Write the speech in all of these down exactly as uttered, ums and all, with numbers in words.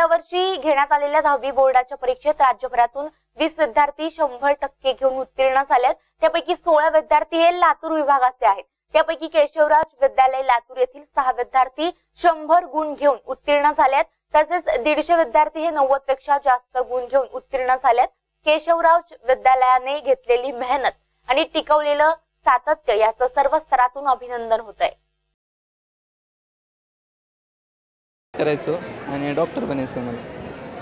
यावर्षी घेण्यात आलेल्या दहावी बोर्डाच्या परीक्षेत राज्यभरातून वीस विद्यार्थी शंभर टक्के घेऊन उत्तीर्ण झालेत। त्यापैकी सोळा विद्यार्थी हे लातूर विभागाचे आहेत। त्यापैकी केशवराज विद्यालय लातूर येथील सहा विद्यार्थी शंभर गुण घेऊन उत्तीर्ण झालेत। तसेच दीडशे विद्यार्थी हे नव्वद पेक्षा जास्त गुण घेऊन उत्तीर्ण झालेत। केशवराज विद्यालयाने घेतलेली मेहनत आणि टिकवलेलं सातत्य याचं सर्व स्तरातून अभिनंदन होत आहे। करायचो आणि डॉक्टर बनायचं मला।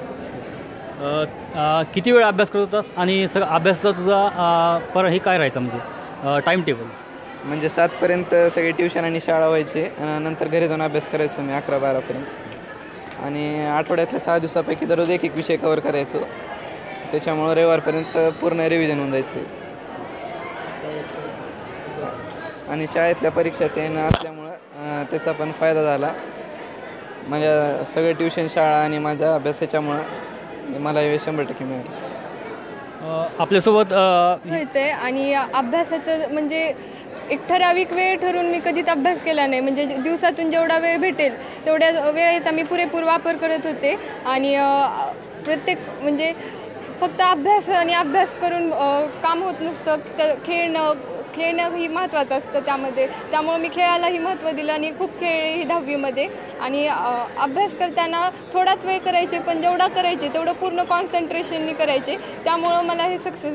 किती वेळ अभ्यास करत होतास आणि सगळं अभ्यासाचा तुझा पर हे काय राहायचं म्हणजे टाइम टेबल? म्हणजे सातपर्यंत सगळे ट्युशन आणि शाळा व्हायचे, नंतर घरी जाऊन अभ्यास करायचो मी अकरा बारापर्यंत आणि आठवड्यातल्या सहा दिवसापैकी दररोज एक एक विषय कव्हर करायचो। त्याच्यामुळं रविवारपर्यंत पूर्ण रिव्हिजन होऊन जायचं आणि शाळेतल्या परीक्षा ते न असल्यामुळं त्याचा पण फायदा झाला। माझ्या सगळे ट्युशन शाळा आणि माझ्या अभ्यासाच्यामुळं मला हे शंभर टक्के मिळाले। आपल्यासोबत मिळते आणि अभ्यासाचं म्हणजे एक ठराविक वेळ ठरवून मी कधीच अभ्यास केला नाही। म्हणजे दिवसातून जेवढा वेळ भेटेल तेवढ्या वेळेचा मी पुरेपूर वापर करत होते आणि प्रत्येक म्हणजे फक्त अभ्यास आणि अभ्यास करून काम होत नसतं, तर खेळणं खेळणं ही महत्त्वाचं असतं त्यामध्ये। त्यामुळे मी खेळालाही महत्त्व दिलं आणि खूप खेळले ही दहावीमध्ये आणि अभ्यास करताना थोडाच वेळ करायचे, पण जेवढा करायचे तेवढं पूर्ण कॉन्सन्ट्रेशननी करायचे। त्यामुळं मला हे सक्सेस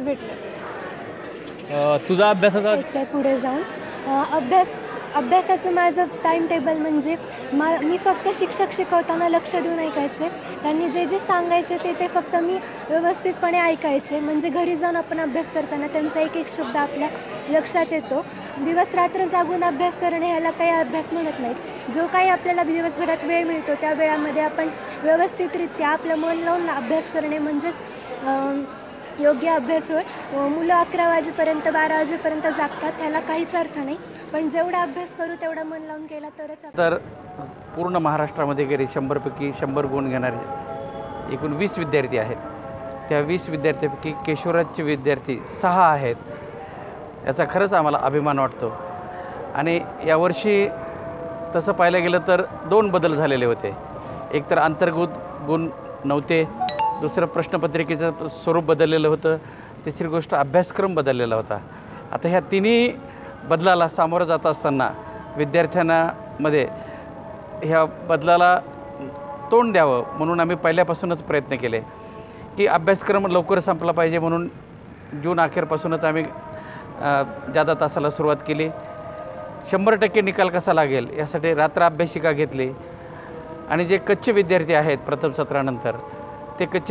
भेटलं। तुझा अभ्यासाचा पुढे जाऊन अभ्यास अभ्यासाचं माझं टाईम टेबल म्हणजे मा मी फक्त शिक्षक शिकवताना लक्ष देऊन ऐकायचे। त्यांनी जे जे सांगायचे ते ते फक्त मी व्यवस्थितपणे ऐकायचे। म्हणजे घरी जाऊन आपण अभ्यास करताना त्यांचा एक एक शब्द आपल्या लक्षात येतो। दिवस रात्र जागून अभ्यास करणे ह्याला काही अभ्यास म्हणत नाहीत। जो काही आपल्याला दिवसभरात वेळ मिळतो त्या वेळामध्ये आपण व्यवस्थितरित्या आपलं मन लावून अभ्यास करणे म्हणजेच योग्य अभ्यास होय। मुलं अकरा वाजेपर्यंत बारा वाजेपर्यंत जागतात, त्याला काहीच अर्थ नाही, पण जेवढा अभ्यास करू तेवढा मन लावून केला तरच। तर पूर्ण महाराष्ट्रामध्ये गेले शंभरपैकी शंभर गुण घेणारे एकूण वीस विद्यार्थी आहेत। त्या वीस विद्यार्थ्यांपैकी केशवराजचे विद्यार्थी सहा आहेत। याचा खरंच आम्हाला अभिमान वाटतो आणि यावर्षी तसं पाहायला गेलं तर दोन बदल झालेले होते। एक तर अंतर्गत गुण नव्हते, दुसरं प्रश्नपत्रिकेचं स्वरूप बदललेलं होतं, तिसरी गोष्ट अभ्यासक्रम बदललेला होता। आता ह्या तिन्ही बदलाला सामोरं जात असताना विद्यार्थ्यांमध्ये ह्या बदलाला तोंड द्यावं म्हणून आम्ही पहिल्यापासूनच प्रयत्न केले की अभ्यासक्रम लवकर संपला पाहिजे। म्हणून जून अखेरपासूनच आम्ही जादा तासाला सुरुवात केली। शंभर टक्के निकाल कसा लागेल यासाठी रात्र अभ्यासिका घेतली आणि जे कच्चे विद्यार्थी आहेत प्रथम सत्रानंतर ते कच्चे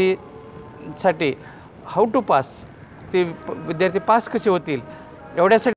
विद्यार्थीसाठी हाऊ टू पास, ते विद्यार्थी पास कसे होतील एवढ्यासाठी